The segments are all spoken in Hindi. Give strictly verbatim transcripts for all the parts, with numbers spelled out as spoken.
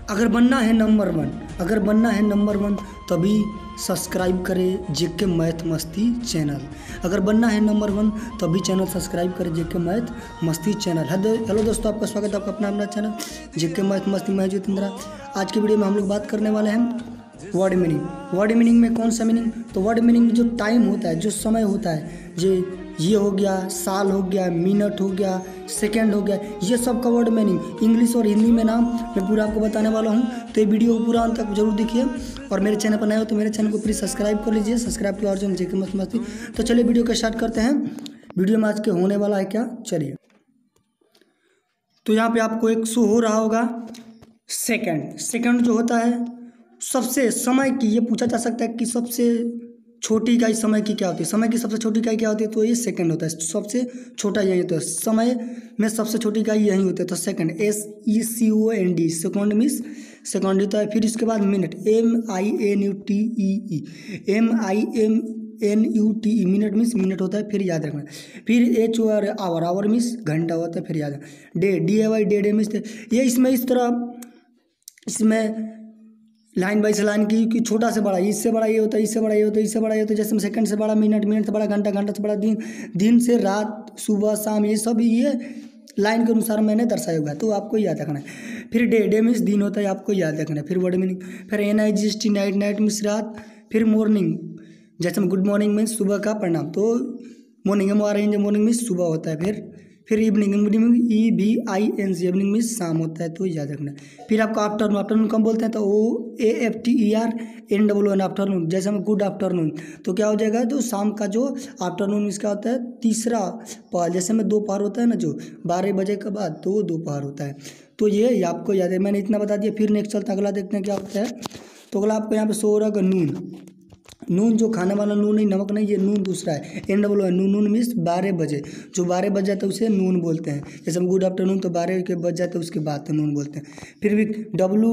अगर बनना है नंबर वन अगर बनना है नंबर वन तभी सब्सक्राइब करें जेके मैथ मस्ती चैनल। अगर बनना है नंबर वन तभी चैनल सब्सक्राइब करें जेके मैथ मस्ती चैनल। हेलो दोस्तों, आपका स्वागत है आपका अपना अपना चैनल जेके मैथ मस्ती। मैं जितेंद्र। आज की वीडियो में हम लोग बात करने वाले हैं वर्ड मीनिंग। वर्ड मीनिंग में कौन सा मीनिंग? तो वर्ड मीनिंग में जो टाइम होता है, जो समय होता है, जो ये हो गया, साल हो गया, मिनट हो गया, सेकंड हो गया, ये सब का वर्ड मीनिंग इंग्लिश और हिंदी में नाम मैं पूरा आपको बताने वाला हूँ। तो ये वीडियो को पूरा अंत तक जरूर देखिए और मेरे चैनल पर नए हो तो मेरे चैनल को प्लीज़ सब्सक्राइब कर लीजिए। सब्सक्राइब की और जो जेके मैथ मस्ती। तो चलिए वीडियो को स्टार्ट करते हैं। वीडियो में आज के होने वाला है क्या, चलिए। तो यहाँ पे आपको एक शो हो रहा होगा सेकंड। सेकंड जो होता है सबसे समय की, ये पूछा जा सकता है कि सबसे छोटी इकाई समय की क्या होती है। समय की सबसे छोटी इकाई क्या होती है? तो ये सेकंड होता है। सबसे छोटा यही होता है, समय में सबसे छोटी इकाई यही होती है। तो second, S E C O N D, second means second होता है। फिर इसके बाद minute, M I N U T E E, M I M N U T E, minute means minute होता है, फिर याद रखना। फिर H O R, hour, hour means घंटा होता है, फिर याद रखना। Day, D A Y, day, day means ये इसमें इस तरह इसमें लाइन बाई लाइन की कि छोटा से बड़ा, इससे बड़ा ये होता है, इससे बड़ा ये होता है, इससे बड़ा ये होता है। जैसे सेकंड से बड़ा मिनट, मिनट से बड़ा घंटा, घंटा से बड़ा दिन, दिन से रात, सुबह शाम, ये सब ये लाइन के अनुसार मैंने दर्शाया हुआ है, तो आपको याद रखना है। फिर डे, डे मीन्स दिन होता है, आपको याद रखना है। फिर वर्ड मीनिंग, फिर N I G S T, night, night means रात। फिर मॉर्निंग, जैसे गुड मॉर्निंग मीन्स सुबह का प्रणाम, तो मॉर्निंग में आ रही है, मॉर्निंग मीन्स सुबह होता है। फिर फिर evening, evening E B I N G, evening means शाम होता है, तो याद रखना। फिर आपको आफ्टरनून, आफ्टरनून कम बोलते हैं तो O A F T E R N W N, afternoon. जैसे हम गुड आफ्टरनून, तो क्या हो जाएगा, जो शाम का जो आफ्टरनून इसका होता है तीसरा पहर। जैसे में दो पहर होता है ना, जो बारह बजे के बाद, तो वो दो पहर होता है। तो ये आपको याद है, मैंने इतना बता दिया। फिर नेक्स्ट चलता अगला देखते हैं क्या होता है। तो अगला आपको यहाँ पे सो रहा है नून। नून जो खाने वाला नून नहीं, नमक नहीं, ये नून दूसरा है, एन डब्ल्यू है। नून, नून मीन्स बारह बजे, जो बारह बज जाता है उसे नून बोलते हैं। जैसे हम गुड आफ्टरनून, तो बारह के बज जाते हैं उसके बाद तो नून बोलते हैं। फिर वीक, डब्लू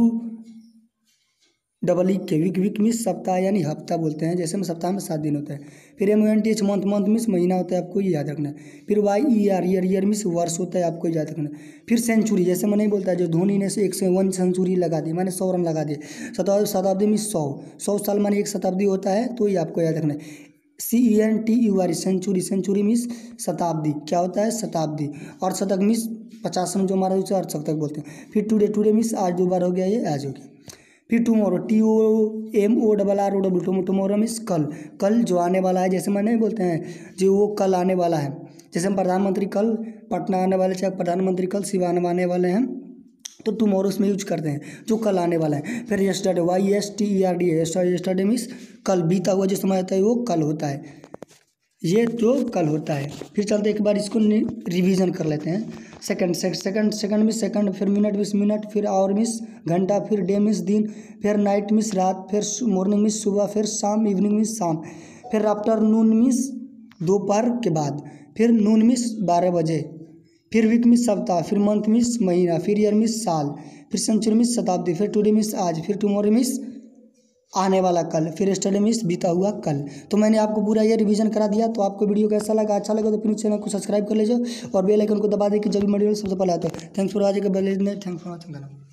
डबल ई के, वीक, वीक मीन्स सप्ताह यानी हफ्ता बोलते हैं। जैसे में सप्ताह में सात दिन होता है। फिर M N T H, month, month means महीना होता है, आपको ये याद रखना है। फिर Y E R, year, year means वर्ष होता है, आपको याद रखना है। फिर सेंचुरी, जैसे मैं नहीं बोलता है जो धोनी ने एक से वन सेंचुरी लगा दी, मैंने सौ रन लगा दिए। शताब्दी, शताब्दी मीन्स सौ, सौ साल माने एक शताब्दी होता है, तो ये आपको याद रखना है। C E N T U R, century, century means शताब्दी, क्या होता है, शताब्दी। और शतक मीन्स पचास रन जो हमारा उसे और शतक बोलते हैं। फिर टुडे, टुडे मीन्स आज दो बार हो गया, ये आज हो गया। फिर tomorrow, T O M O double R O W, tomorrow means कल, कल जो आने वाला है। जैसे मैं नहीं बोलते हैं जो वो कल आने वाला है। जैसे हम प्रधानमंत्री कल पटना आने वाले, चाहे प्रधानमंत्री कल सिवान आने वाले हैं, तो टुमारो उसमें यूज करते हैं, जो कल आने वाला है। फिर yesterday, Y S T E R D, yesterday means कल, बीता हुआ जो समय होता है वो कल होता है, ये जो कल होता है। फिर चलते एक बार इसको रिवीजन कर लेते हैं। Second, second, second means second, फिर मिनट मिस मिनट, फिर आवर मिस घंटा, फिर डे मिस दिन, फिर नाइट मिस रात, फिर मॉर्निंग मिस सुबह, फिर शाम, इवनिंग मिस शाम, फिर आफ्टरनून मिस दोपहर के बाद, फिर नून मिस बारह बजे, फिर वीक मिस सप्ताह, फिर मंथ मिस महीना, फिर ईयर मिस साल, फिर सेंचुरी मिस शताब्दी, फिर टुडे मिस आज, फिर टुमारो मिस आने वाला कल, फिर यस्टरडे मीन्स बीता हुआ कल। तो मैंने आपको पूरा ये रिवीजन करा दिया। तो आपको वीडियो कैसा लगा, अच्छा लगा तो प्लीज चैनल को सब्सक्राइब कर लीजिए और बेल आइकन को दबा दें कि जब भी वीडियो सबसे पहले आता है। Thanks for watching, thanks for watching.